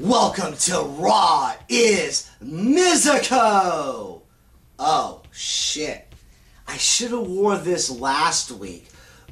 Welcome to Raw is Mizuko! Oh, shit. I should have wore this last week.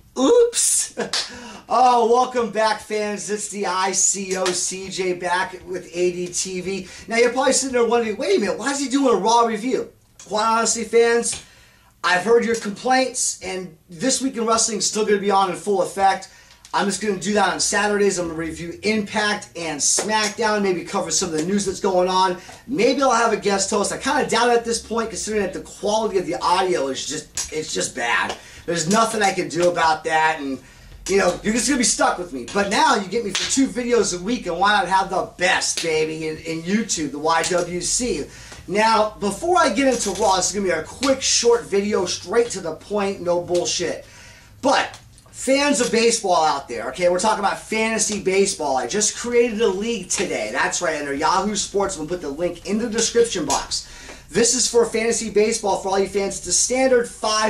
Oops! Oh, welcome back, fans. It's the ICO CJ back with ADTV. Now, you're probably sitting there wondering, wait a minute, why is he doing a Raw review? Quite honestly, fans, I've heard your complaints, and This Week in Wrestling is still going to be on in full effect. I'm just going to do that on Saturdays. I'm going to review Impact and SmackDown, maybe cover some of the news that's going on. Maybe I'll have a guest host. I kind of doubt it at this point, considering that the quality of the audio is just bad. There's nothing I can do about that, and you know, you're just going to be stuck with me. But now you get me for 2 videos a week, and why not have the best, baby, in YouTube, the YWC. Now, before I get into Raw, this is going to be a quick, short video, straight to the point, no bullshit. But fans of baseball out there, okay, we're talking about fantasy baseball. I just created a league today. That's right, under Yahoo Sports. I'm going to put the link in the description box. This is for fantasy baseball for all you fans. It's a standard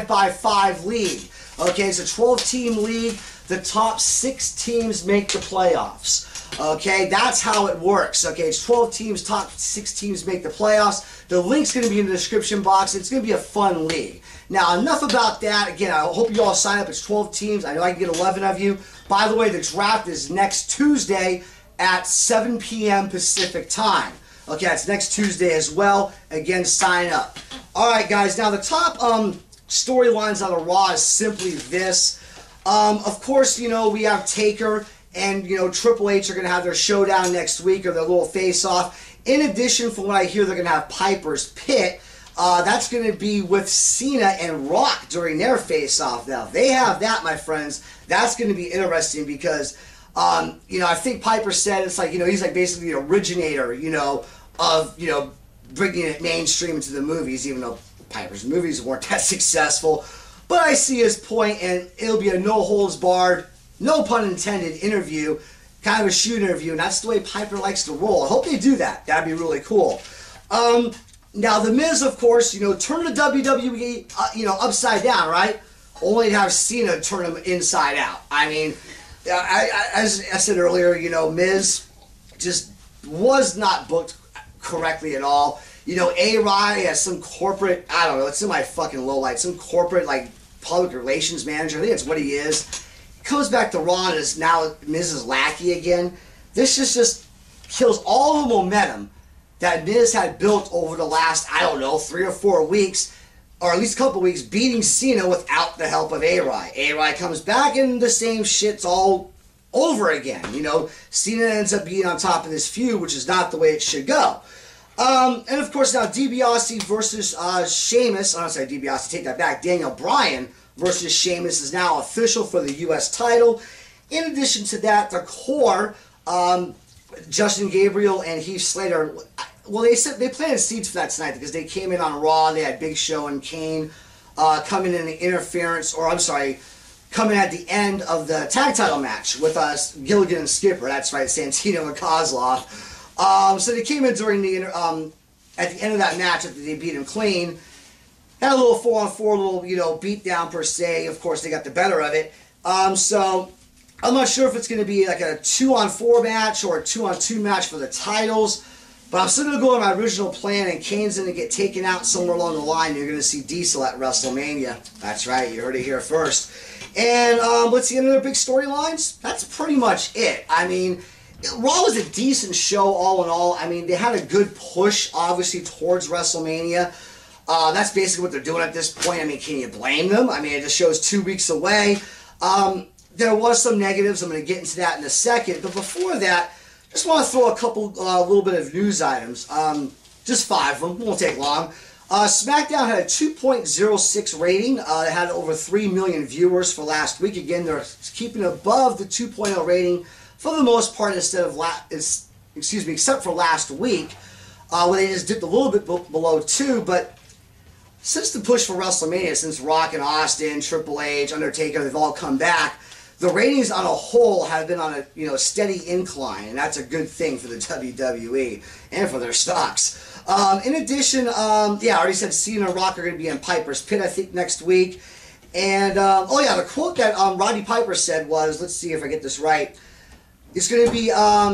5x5 league. Okay, it's a 12-team league. The top 6 teams make the playoffs. Okay, that's how it works. Okay, it's 12 teams, top 6 teams make the playoffs. The link's going to be in the description box. It's going to be a fun league. Now, enough about that. Again, I hope you all sign up. It's 12 teams. I know I can get 11 of you. By the way, the draft is next Tuesday at 7 p.m. Pacific time. Okay, that's next Tuesday as well. Again, sign up. All right, guys. Now, the top storylines on the Raw is simply this. Of course, you know, we have Taker and, you know, Triple H are going to have their showdown next week, or their little face-off. In addition, from what I hear, they're going to have Piper's Pit. That's going to be with Cena and Rock during their face-off. Now, if they have that, my friends, that's going to be interesting because, you know, I think Piper said it's like, you know, he's like basically the originator, you know, of, you know, bringing it mainstream into the movies, even though Piper's movies weren't that successful. But I see his point, and it'll be a no-holds-barred, no pun intended, interview, kind of a shoot interview, and that's the way Piper likes to roll. I hope they do that. That'd be really cool. Now, The Miz, of course, you know, turn the WWE, you know, upside down, right? Only to have Cena turn him inside out. I mean, as I said earlier, you know, Miz just was not booked correctly at all. You know, A-Rod has some corporate, I don't know, it's in my fucking lowlights, some corporate, like, public relations manager. I think that's what he is. He comes back to Raw and is now Miz's lackey again. This just kills all the momentum that Miz had built over the last, I don't know, 3 or 4 weeks, or at least a couple weeks, beating Cena without the help of A-Rod. A-Rod comes back and the same shit's all over again. You know, Cena ends up being on top of this feud, which is not the way it should go. And of course now DiBiase versus Sheamus, I'm sorry, DiBiase, take that back, Daniel Bryan versus Sheamus is now official for the U.S. title. In addition to that, the core, Justin Gabriel and Heath Slater, well, they planted seeds for that tonight because they came in on Raw. They had Big Show and Kane coming in the interference, or I'm sorry, coming at the end of the tag title match with Gilligan and Skipper. That's right, Santino and Kozlov. So they came in during the at the end of that match after they beat him clean. Had a little 4-on-4, little, you know, beat down per se. Of course, they got the better of it. So I'm not sure if it's going to be like a 2-on-4 match or a 2-on-2 match for the titles. But I'm still going to go on my original plan, and Kane's going to get taken out somewhere along the line. You're going to see Diesel at WrestleMania. That's right, you heard it here first. And let's see, any other big storylines? That's pretty much it. I mean, Raw was a decent show all in all. I mean, they had a good push, obviously, towards WrestleMania. That's basically what they're doing at this point. I mean, can you blame them? I mean, the show's 2 weeks away. There was some negatives. I'm going to get into that in a second. But before that, just want to throw a couple, little bit of news items. Just 5 of them. Won't take long. SmackDown had a 2.06 rating. It had over 3 million viewers for last week. Again, they're keeping above the 2.0 rating for the most part, except for last week, where they just dipped a little bit below 2. But since the push for WrestleMania, since Rock and Austin, Triple H, Undertaker, they've all come back, the ratings on a whole have been on a, you know, steady incline, and that's a good thing for the WWE and for their stocks. In addition, yeah, I already said Cena and Rock are going to be in Piper's Pit, I think, next week. And, oh yeah, the quote that Roddy Piper said was, let's see if I get this right, it's going to be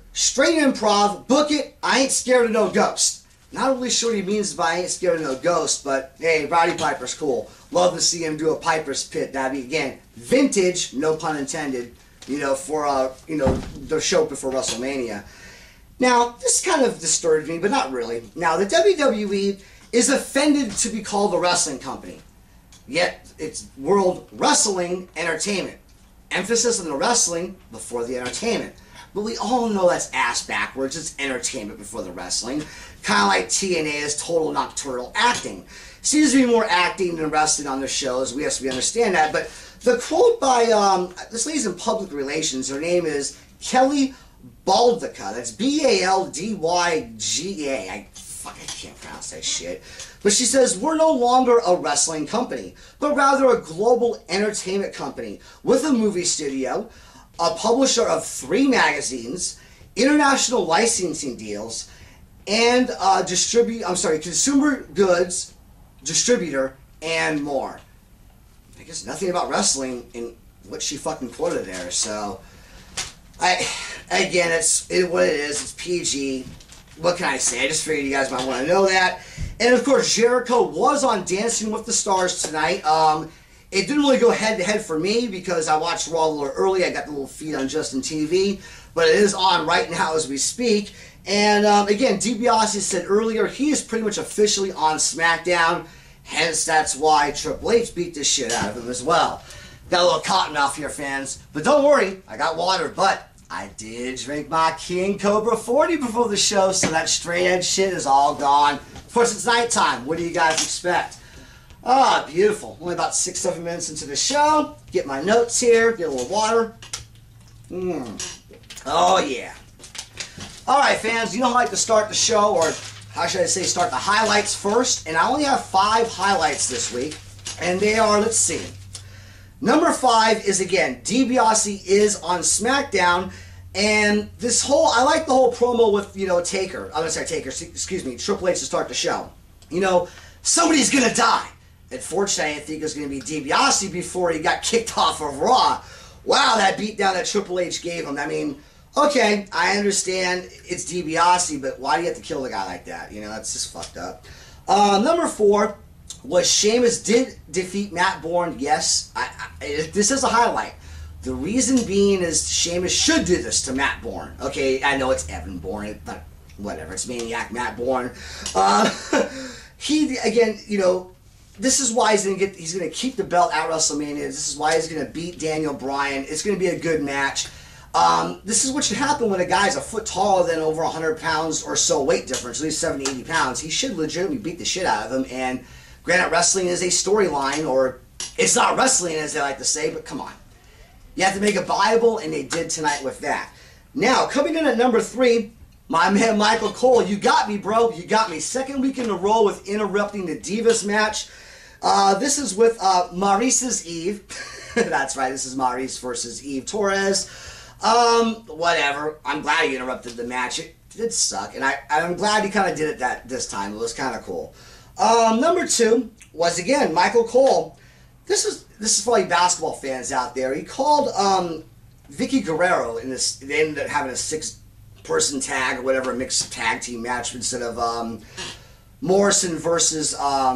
straight improv, book it, I ain't scared of no ghost. Not really sure what he means by I ain't scared of no ghost, but hey, Roddy Piper's cool. Love to see him do a Piper's Pit. That'd be, again, vintage, no pun intended, you know, for, you know, the show before WrestleMania. Now, this kind of disturbed me, but not really. Now, the WWE is offended to be called a wrestling company. Yet, it's World Wrestling Entertainment. Emphasis on the wrestling before the entertainment. But we all know that's ass backwards. It's entertainment before the wrestling. Kind of like TNA is total nocturnal acting. Seems to be more acting than wrestling on the shows. Yes, we understand that. But the quote by, this lady's in public relations. Her name is Kelly Baldica. That's B-A-L-D-Y-G-A. I can't pronounce that shit. But she says, we're no longer a wrestling company, but rather a global entertainment company with a movie studio, a publisher of 3 magazines, international licensing deals, and consumer goods distributor, and more. I guess nothing about wrestling in what she fucking quoted there. So, again, it's what it is. It's PG. What can I say? I just figured you guys might want to know that. And of course, Jericho was on Dancing with the Stars tonight. It didn't really go head-to-head for me because I watched Raw a little early. I got the little feed on Justin TV. But it is on right now as we speak. And again, DiBiase said earlier he is pretty much officially on SmackDown. Hence, that's why Triple H beat the shit out of him as well. Got a little cotton off here, fans. But don't worry, I got water. But I did drink my King Cobra 40 before the show, so that straight edge shit is all gone. Of course, it's nighttime. What do you guys expect? Ah, beautiful. Only about 6-7 minutes into the show. Get my notes here. Get a little water. Oh, yeah. All right, fans. You know how I like to start the show, or how should I say, start the highlights first? And I only have 5 highlights this week. And they are, let's see. Number 5 is, again, DiBiase is on SmackDown. And this whole, I like the whole promo with, you know, Taker. I'm going to say Taker, excuse me, Triple H to start the show. You know, somebody's going to die. Unfortunately, I didn't think it was going to be DiBiase before he got kicked off of Raw. Wow, that beatdown that Triple H gave him. I mean, okay, I understand it's DiBiase, but why do you have to kill the guy like that? You know, that's just fucked up. Number 4 was Sheamus did defeat Matt Bourne. Yes, this is a highlight. The reason being is Sheamus should do this to Matt Bourne. Okay, I know it's Evan Bourne, but whatever. It's Maniac Matt Bourne. He, again, you know, this is why he's gonna keep the belt at WrestleMania. This is why he's gonna beat Daniel Bryan. It's gonna be a good match. This is what should happen when a guy's a foot taller than over 100 pounds or so weight difference, at least 70, 80 pounds. He should legitimately beat the shit out of him. And granted, wrestling is a storyline, or it's not wrestling as they like to say, but come on. You have to make it viable, and they did tonight with that. Now, coming in at number 3, my man Michael Cole. You got me, bro. You got me. Second week in a row with interrupting the Divas match. This is with Maryse's Eve. That's right, this is Maryse versus Eve Torres. Whatever. I'm glad he interrupted the match. It did suck, and I'm glad he kind of did it this time. It was kind of cool. Number 2 was, again, Michael Cole. This is for all you basketball fans out there. He called Vicky Guerrero in this. They ended up having a 6-person tag or whatever, a mixed tag team match instead of Morrison versus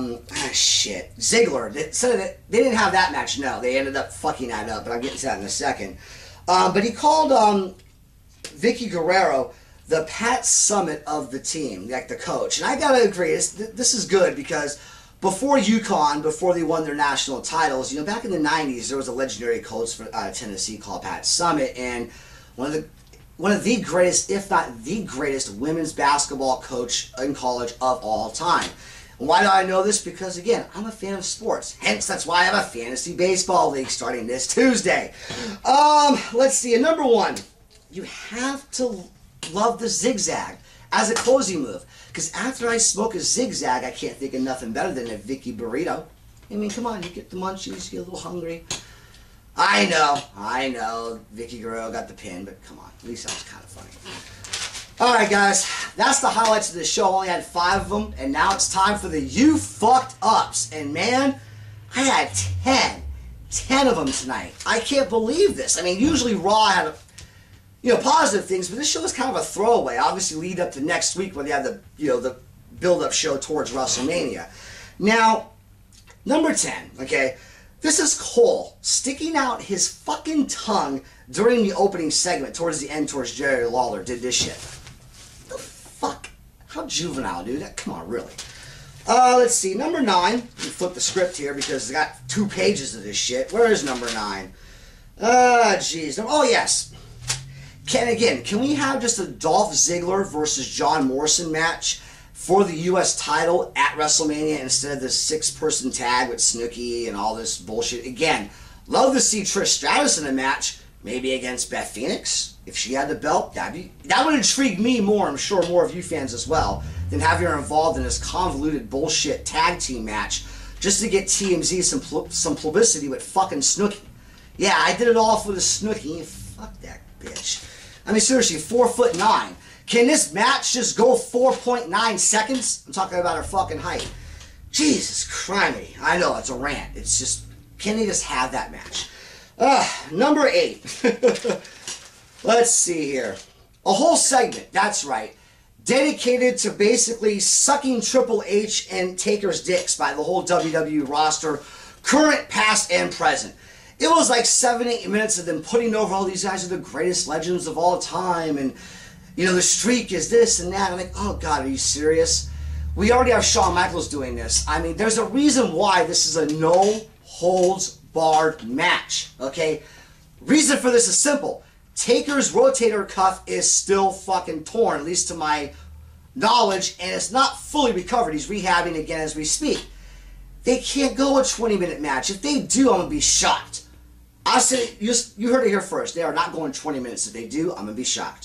Ziggler. They didn't have that match. No, they ended up fucking that up. But I'll get to that in a second. But he called Vicky Guerrero the Pat Summitt of the team, like the coach. And I gotta agree, this is good because before UConn, before they won their national titles, you know, back in the 90s, there was a legendary coach from Tennessee called Pat Summitt, and one of the greatest, if not the greatest, women's basketball coach in college of all time. And why do I know this? Because, again, I'm a fan of sports. Hence, that's why I have a fantasy baseball league starting this Tuesday. Let's see. And number 1, you have to love the zigzag as a closing move. Because after I smoke a zigzag, I can't think of nothing better than a Vicky burrito. I mean, come on, you get the munchies, you get a little hungry. I know, Vicky Guerrero got the pin, but come on, at least that was kind of funny. Alright guys, that's the highlights of the show. I only had 5 of them, and now it's time for the You Fucked Ups. And man, I had 10 of them tonight. I can't believe this. I mean, usually Raw had positive things, but this show is kind of a throwaway. Obviously, lead up to next week when they have the build-up show towards WrestleMania. Now, number 10, okay, this is Cole sticking out his fucking tongue during the opening segment towards the end towards Jerry Lawler did this shit. The fuck? How juvenile, dude. Come on, really. Let's see. Number 9. Let me flip the script here because I got 2 pages of this shit. Where is number 9? Jeez. Oh, yes. Can we have just a Dolph Ziggler versus John Morrison match for the U.S. title at WrestleMania instead of this 6-person tag with Snooki and all this bullshit? Again, love to see Trish Stratus in a match, maybe against Beth Phoenix. If she had the belt, that would intrigue me more, I'm sure more of you fans as well, than having her involved in this convoluted bullshit tag team match just to get TMZ some publicity with fucking Snooki. Yeah, I did it all for the Snooki. Fuck that bitch. I mean, seriously, 4'9". Can this match just go 4.9 seconds? I'm talking about her fucking height. Jesus Christ. I know, it's a rant. It's just, can they just have that match? Number 8. Let's see here. A whole segment, that's right, dedicated to basically sucking Triple H and Taker's dicks by the whole WWE roster, current, past, and present. It was like 7-8 minutes of them putting over all these guys are the greatest legends of all time, and the streak is this and that. I'm like, oh God, are you serious? We already have Shawn Michaels doing this. I mean, there's a reason why this is a no-holds-barred match, okay? Reason for this is simple. Taker's rotator cuff is still fucking torn, at least to my knowledge, and it's not fully recovered. He's rehabbing again as we speak. They can't go a 20-minute match. If they do, I'm going to be shocked. I said, you heard it here first. They are not going 20 minutes. If they do, I'm going to be shocked.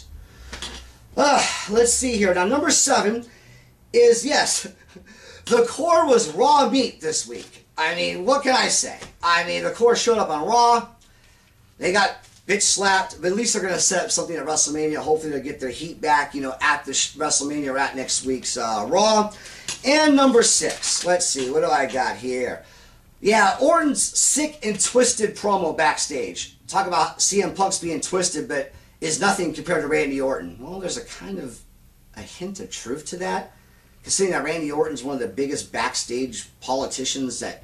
Let's see here. Now, number 7 is, yes, the Core was raw meat this week. I mean, what can I say? I mean, the Core showed up on Raw. They got bitch slapped, but at least they're going to set up something at WrestleMania. Hopefully they'll get their heat back, at the WrestleMania or at next week's Raw. And number 6, let's see, what do I got here? Yeah, Orton's sick and twisted promo backstage. Talk about CM Punk's being twisted, but is nothing compared to Randy Orton. Well, there's a kind of a hint of truth to that, considering that Randy Orton's one of the biggest backstage politicians that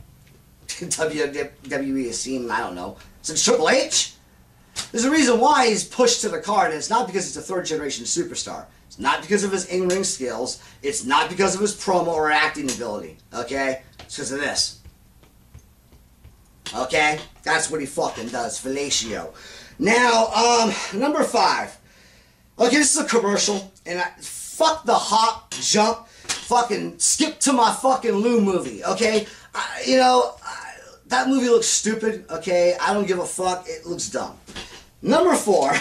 WWE has seen, I don't know, since Triple H. There's a reason why he's pushed to the card, and it's not because he's a third-generation superstar. It's not because of his in-ring skills. It's not because of his promo or acting ability, okay? It's because of this. Okay? That's what he fucking does, fellatio. Now, number 5. Okay, this is a commercial, and fuck the hop, jump, fucking skip to my fucking Lou movie, okay? That movie looks stupid, okay? I don't give a fuck. It looks dumb. Number 4.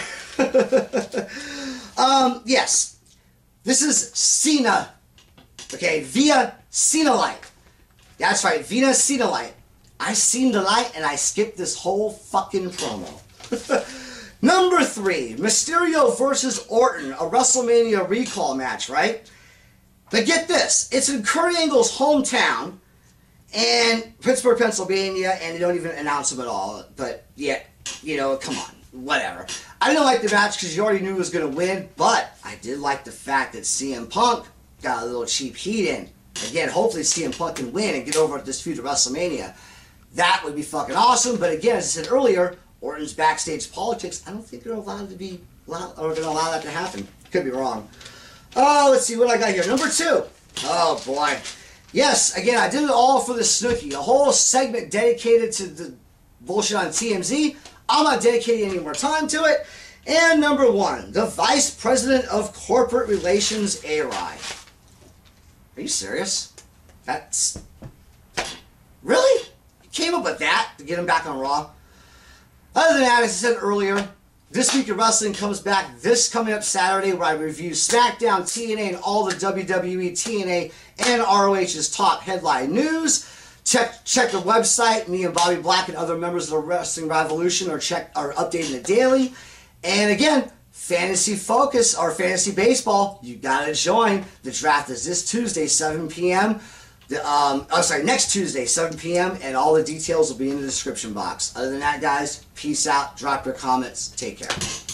Yes. This is Cena. Okay, via Cena Light. That's right, via Cena Light. I seen the light and I skipped this whole fucking promo. Number 3. Mysterio versus Orton. A WrestleMania recall match, right? But get this. It's in Kurt Angle's hometown. And Pittsburgh, Pennsylvania, and they don't even announce him at all. But yet, come on, whatever. I didn't like the match because you already knew he was going to win, but I did like the fact that CM Punk got a little cheap heat in. Again, hopefully CM Punk can win and get over at this feud at WrestleMania. That would be fucking awesome. But again, as I said earlier, Orton's backstage politics, I don't think they're allowed to be or going to allow that to happen. Could be wrong. Oh, let's see what I got here. Number 2. Oh boy. Yes, again, I did it all for the Snooki. A whole segment dedicated to the bullshit on TMZ. I'm not dedicating any more time to it. And number 1, the Vice President of Corporate Relations, A-Rod. Are you serious? That's... Really? You came up with that to get him back on Raw? Other than that, as I said earlier, This Week in Wrestling comes back this coming up Saturday, where I review SmackDown, TNA, and all the WWE, TNA, and ROH's top headline news. Check the website. Me and Bobby Black and other members of the Wrestling Revolution are updating it daily. And again, Fantasy Focus or Fantasy Baseball, you gotta join. The draft is this Tuesday, 7 p.m. Next Tuesday, 7 p.m. And all the details will be in the description box. Other than that, guys, peace out. Drop your comments. Take care.